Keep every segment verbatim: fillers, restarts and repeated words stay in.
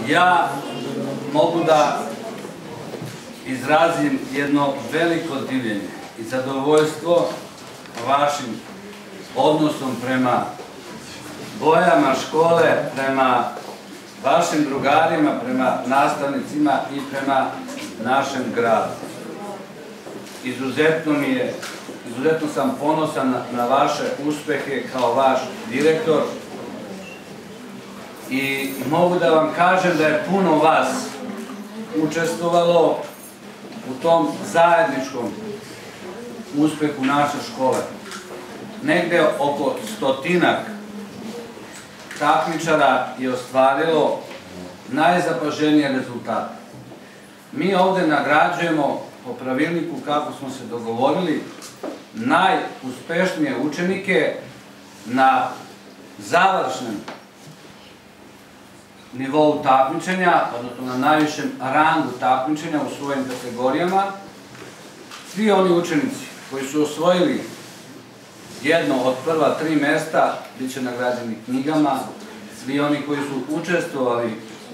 Ja mogu da izrazim jedno veliko divljenje i zadovoljstvo vašim odnosom prema bojama škole, prema vašim drugarima, prema nastavnicima i prema našem gradu. Izuzetno mi je, izuzetno sam ponosan na vaše uspehe kao vaš direktor i mogu da vam kažem da je puno vas učestvovalo u tom zajedničkom uspehu naše škole. Negde oko stotinak takmičara je ostvarilo najzapaženije rezultate. Mi ovde nagrađujemo po pravilniku, kako smo se dogovorili, najuspešnije učenike na završnem nivou takmičenja, odnosno na najvišem rangu takmičenja u svojim kategorijama. Svi oni učenici koji su osvojili jedno od prva tri mesta bit će nagrađeni knjigama. Svi oni koji su učestvovali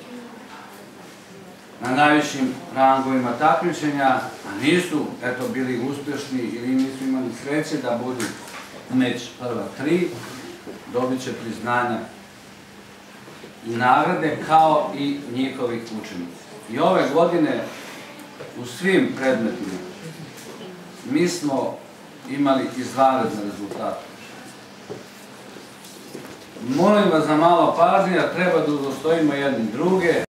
na najvišim rangovima takmičenja, a nisu eto bili uspešni ili nisu imali sreće da budu među prva tri, dobit će priznanja i nagrade kao i njihovih učenika. I ove godine u svim predmetima mi smo imali izvanredne rezultate. Molim vas za malo pažnje, treba da udostojimo jedni druge.